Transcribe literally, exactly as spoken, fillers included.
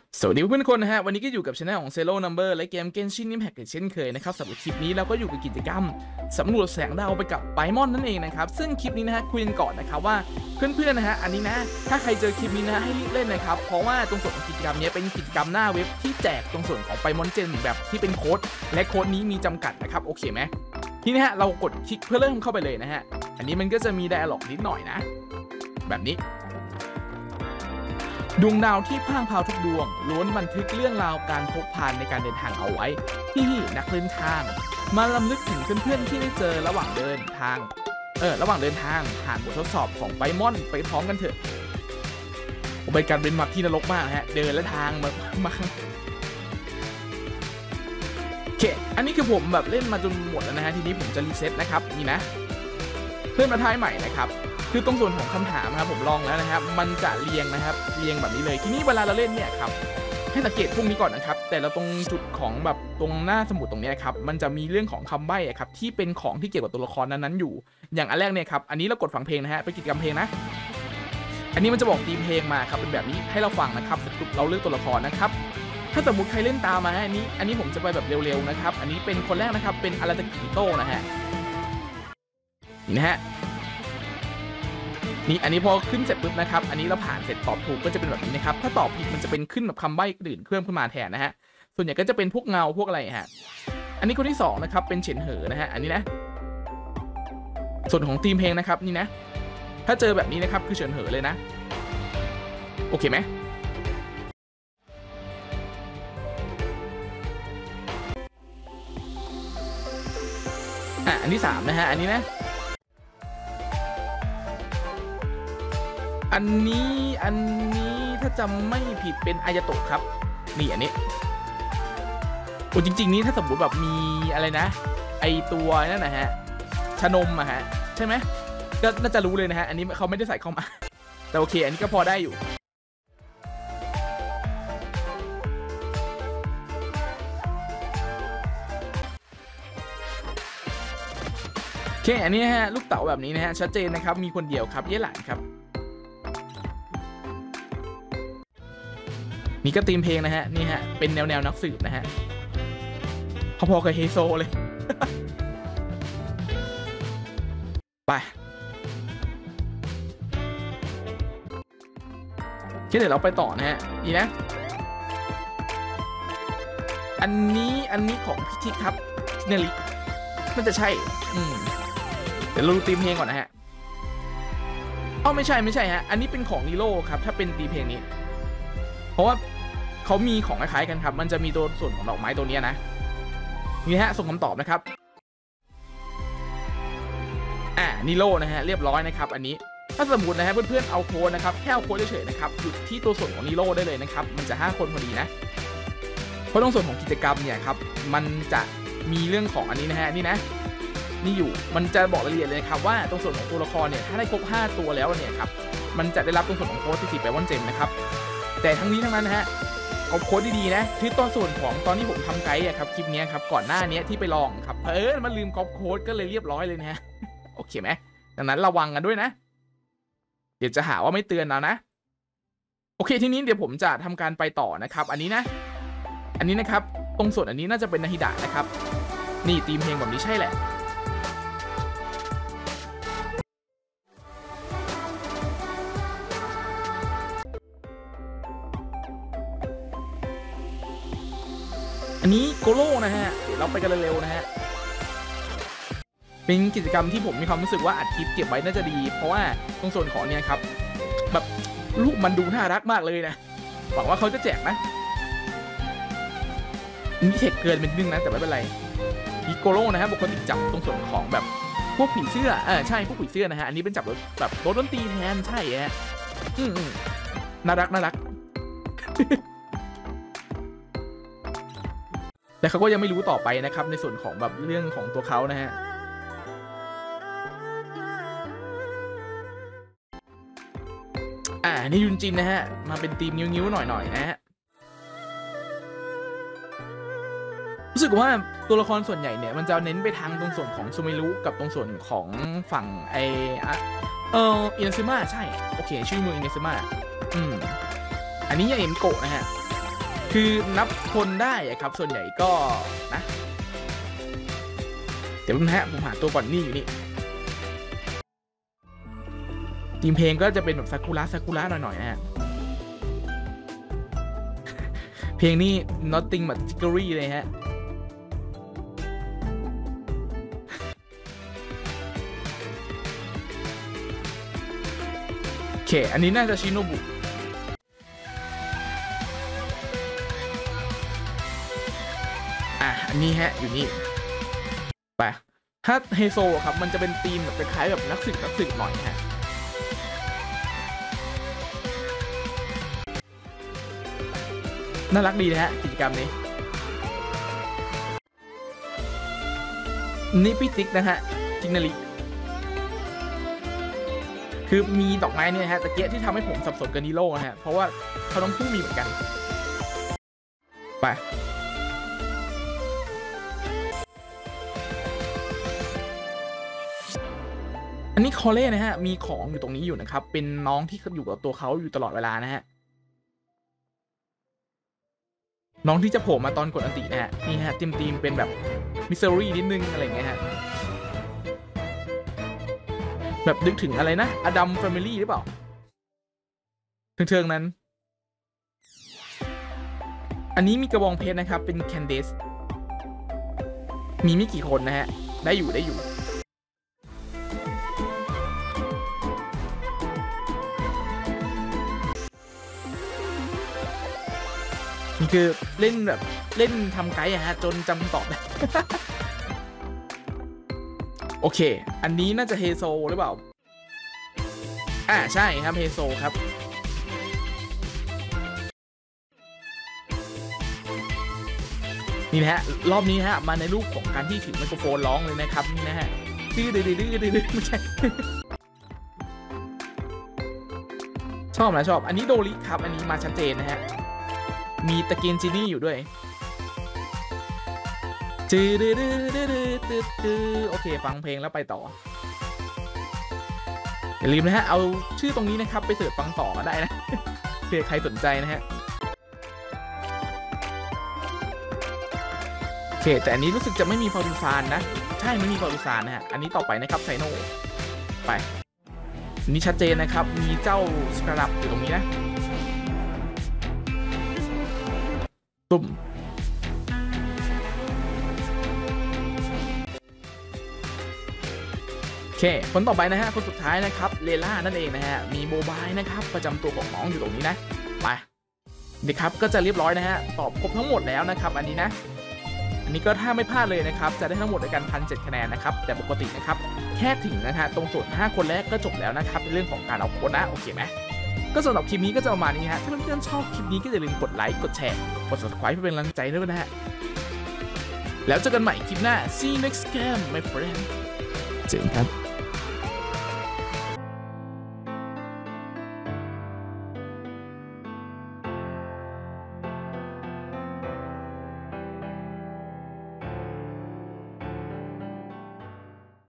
สวัสดีเพื่อนๆคนนะฮะวันนี้ก็อยู่กับช่องของ Zero Number และเกม Genshin Impact เช่นเคยนะครับสำหรับคลิปนี้เราก็อยู่กับกิจกรรมสำรวจแสงดาวไปกับไบมอนนั่นเองนะครับซึ่งคลิปนี้นะฮะคุยกันก่อนนะครับว่าเพื่อนๆนะฮะอันนี้นะถ้าใครเจอคลิปนี้นะให้รีบเล่นนะครับเพราะว่าตรงส่วนของกิจกรรมนี้เป็นกิจกรรมหน้าเว็บที่แจกตรงส่วนของไบมอนเจนแบบที่เป็นโค้ดและโค้ดนี้มีจำกัดนะครับโอเคไหมทีนี้ฮะเรากดคลิกเพื่อเริ่มเข้าไปเลยนะฮะอันนี้มันก็จะมีไดอะล็อกนิดหน่อยนะแบบนี้ดวงดาวที่พร่างพราวทุกดวงล้วนบันทึกเรื่องราวการพบผ่านในการเดินทางเอาไว้ที่นักเดินทางมาลำลึกถึงเพื่อนๆที่ได้เจอระหว่างเดินทางเออระหว่างเดินทางผ่านบททดสอบของไบมอนไปพร้อมกันเถอะผมเป็นการเป็นมักที่นรกมากฮะเดินและทางมามาโอเคอันนี้คือผมแบบเล่นมาจนหมดแล้วนะฮะทีนี้ผมจะรีเซ็ตนะครับนี่นะเพื่อนมาท้ายใหม่นะครับคือตรงส่วนของคำถามครับผมลองแล้วนะครับมันจะเรียงนะครับเรียงแบบนี้เลยทีนี้เวลาเราเล่นเนี่ยครับให้สังเกตพวกนี้ก่อนนะครับแต่เราตรงจุดของแบบตรงหน้าสมุดตรงนี้ครับมันจะมีเรื่องของคำใบ้ครับที่เป็นของที่เกี่ยวกับตัวละครนั้นๆอยู่อย่างอันแรกเนี่ยครับอันนี้เรากดฟังเพลงนะฮะเป็นกิจกรรมเพลงนะอันนี้มันจะบอกธีมเพลงมาครับเป็นแบบนี้ให้เราฟังนะครับเสร็จปุ๊บเราเลือกตัวละครนะครับถ้าสมมุติใครเล่นตามมาอันนี้อันนี้ผมจะไปแบบเร็วๆนะครับอันนี้เป็นคนแรกนะครับเป็นอาราตากิโต้นะฮะนี่นะฮะนี่อันนี้พอขึ้นเสร็จปุ๊บนะครับอันนี้เราผ่านเสร็จตอบถูกก็จะเป็นแบบนี้นะครับถ้าตอบผิดมันจะเป็นขึ้นแบบคำใบ้อื่นเครื่องขึ้นมาแทนนะฮะส่วนใหญ่ก็จะเป็นพวกเงาพวกอะไรฮะอันนี้คนที่สองนะครับเป็นเฉินเหอนะฮะอันนี้นะส่วนของธีมเพลงนะครับนี่นะถ้าเจอแบบนี้นะครับคือเฉินเหอเลยนะโอเคไหมอ่ะอันที่สามนะฮะอันนี้นะอันนี้อันนี้ถ้าจำไม่ผิดเป็นอายาโตะครับนี่อันนี้โอ้จริงๆนี้ถ้าสมมติแบบมีอะไรนะไอตัวนั่นนะฮะชนมอะฮะใช่ไหมก็น่าจะรู้เลยนะฮะอันนี้เขาไม่ได้ใส่เข้ามาแต่โอเคอันนี้ก็พอได้อยู่โอเคอันนี้ฮะลูกเต๋าแบบนี้นะฮะชัดเจนนะครับมีคนเดียวครับเย่หลานครับนี่ก็ธีมเพลงนะฮะนี่ฮะเป็นแนวแนวนักสืบนะฮะพอๆกับเฮโซเลยไปเดี๋ยวเราไปต่อนะฮะนี่นะอันนี้อันนี้ของพิชิตครับเนลิน่าจะใช่อืมเดี๋ยวเราดูธีมเพลงก่อนนะฮะอ๋อไม่ใช่ไม่ใช่ฮะอันนี้เป็นของนิโร่ครับถ้าเป็นธีมเพลงนี้เพราะว่าเขามีของคล้ายๆกันครับมันจะมีตัวส่วนของดอกไม้ตัวนี้นะนี่ฮะส่งคำตอบนะครับอ่านิโร่นะฮะเรียบร้อยนะครับอันนี้ถ้าสมมตินะฮะเพื่อนๆเอาโค้ดนะครับแค่เอาโค้ดเฉยๆนะครับหยุดที่ตัวส่วนของนิโร่ได้เลยนะครับมันจะห้าคนพอดีนะเพราะตรงส่วนของกิจกรรมเนี่ยครับมันจะมีเรื่องของอันนี้นะฮะนี่นะนี่อยู่มันจะบอกรายละเอียดเลยครับว่าตรงส่วนของตัวละครเนี่ยถ้าได้ครบห้าตัวแล้วเนี่ยครับมันจะได้รับตรงส่วนของโค้ดที่สิบไปวันเจมนะครับแต่ทั้งนี้ทั้งนั้นนะฮะเอาโค้ดดีๆนะคือตอนส่วนของตอนที่ผมทำไกด์อะครับคลิปนี้ครับก่อนหน้านี้ที่ไปลองครับเออมันลืมก๊อปโค้ดก็เลยเรียบร้อยเลยนะฮะโอเคไหมดังนั้นระวังกันด้วยนะเดี๋ยวจะหาว่าไม่เตือนเรานะโอเคทีนี้เดี๋ยวผมจะทำการไปต่อนะครับอันนี้นะอันนี้นะครับตรงส่วนอันนี้น่าจะเป็นนาฮิดะนะครับนี่ธีมเพลงแบบนี้ใช่แหละอันนี้โกโร่นะฮะเดี๋ยวเราไปกันเร็วๆนะฮะเป็นกิจกรรมที่ผมมีความรู้สึกว่าอัดคลิปเก็บไว้น่าจะดีเพราะว่าตรงส่วนของเนี่ยครับแบบลูกมันดูน่ารักมากเลยนะหวังว่าเขาจะแจกนะนี่เทคเกินเป็นนึงนะแต่ไม่เป็นไรอีโกโร่นะฮะปกติจับตรงส่วนของแบบพวกผีเสื้อเออใช่พวกผีเสื้อนะฮะอันนี้เป็นจับรถแบบรถดนตรีแทนใช่ฮะอืมน่ารักน่ารักแต่เขาก็ยังไม่รู้ต่อไปนะครับในส่วนของแบบเรื่องของตัวเขานะฮะอ่านี่ยุนจินนะฮะมาเป็นทีมนิ้วๆหน่อยๆนะฮะรู้สึกว่าตัวละครส่วนใหญ่เนี่ยมันจะเน้นไปทางตรงส่วนของซูเมรุกับตรงส่วนของฝั่งไอเอออินาซึมะใช่โอเคชื่อมืออินาซึมะอืมอันนี้ยังเอ็มโกะนะฮะคือนับคนได้อะครับส่วนใหญ่ก็นะเดี๋ยวนะฮะผมหาตัวก่อนนี่อยู่นี่ทีมเพลงก็จะเป็นแบบซากุระซากุระหน่อยๆนะฮะเพลงนี้ nothing but jiggery เลยฮะโอเคอันนี้น่าจะชิโนบุอ่ะอันนี้ฮะอยู่นี่ไปถ้าเฮโซครับมันจะเป็นธีมแบบคล้ายๆแบบนักสืบนักสืบหน่อยฮะน่ารักดีนะฮะกิจกรรมนี้นี่พี่ติ๊กนะฮะจิงนาริคือมีดอกไม้เนี่ยฮะตะเกียที่ทำให้ผมสับสนกับนิโร่นะฮะเพราะว่าเขาต้องคู่มีเหมือนกันไปอันนี้คอเล่นะฮะมีของอยู่ตรงนี้อยู่นะครับเป็นน้องที่อยู่กับตัวเขาอยู่ตลอดเวลานะฮะน้องที่จะโผล่มาตอนกดอันตินะฮะนี่ฮะทีมทีมเป็นแบบมิสซิรี่นิดนึงอะไรเงี้ยฮะแบบนึกถึงอะไรนะอดัมแฟมิลี่หรือเปล่าเทิงๆนั้นอันนี้มีกระบองเพชรนะครับเป็นแคนเดสมีไม่กี่คนนะฮะได้อยู่ได้อยู่นี่คือเล่นแบบเล่นทำไกด์อะฮะจนจำตอบได้ โอเคอันนี้น่าจะเฮโซหรือเปล่าอ่าใช่ครับเฮโซครับนี่นะฮะรอบนี้ฮะมาในรูปของการที่ถือไมโครโฟนร้องเลยนะครับนี่นะฮะดื้อดื้อดื้อดื้อดื้อไม่ใช่ ชอบนะชอบอันนี้โดริครับอันนี้มาชัดเจนนะฮะมีตะเกียงจีนี่อยู่ด้วยจืดดื้อดื้อดื้อดื้อดื้อโอเคฟังเพลงแล้วไปต่ออย่าลืมนะฮะเอาชื่อตรงนี้นะครับไปเสิร์ชฟังต่อก็ได้นะเผื่อใครสนใจนะฮะโอเคแต่อันนี้รู้สึกจะไม่มีฟาริซานนะใช่ไม่มีฟาริซานนะฮะอันนี้ต่อไปนะครับไซโนไปอันนี้ชัดเจนนะครับมีเจ้าสกาลับอยู่ตรงนี้นะตุ่มโอเคคนต่อไปนะฮะคนสุดท้ายนะครับเลล่านั่นเองนะฮะมีโมบายนะครับประจำตัวของน้องอยู่ตรงนี้นะไปนี่ครับก็จะเรียบร้อยนะฮะตอบครบทั้งหมดแล้วนะครับอันนี้นะอันนี้ก็ถ้าไม่พลาดเลยนะครับจะได้ทั้งหมดในการพันเจ็ดคะแนนนะครับแต่ปกตินะครับแค่ถึงนะฮะตรงส่วนห้าคนแรกก็จบแล้วนะครับในเรื่องของการเอาโค้ดนะโอเคไหมก็สำหรับคลิปนี้ก็จะประมาณนี้ฮะถ้าเพื่อนๆชอบคลิปนี้ก็อย่าลืมกดไลค์กดแชร์กด ซับสไครบ์ เพื่อเป็นกำลังใจด้วยนะฮะแล้วเจอกันใหม่คลิปหน้า see you next time my friend เจอกันครับ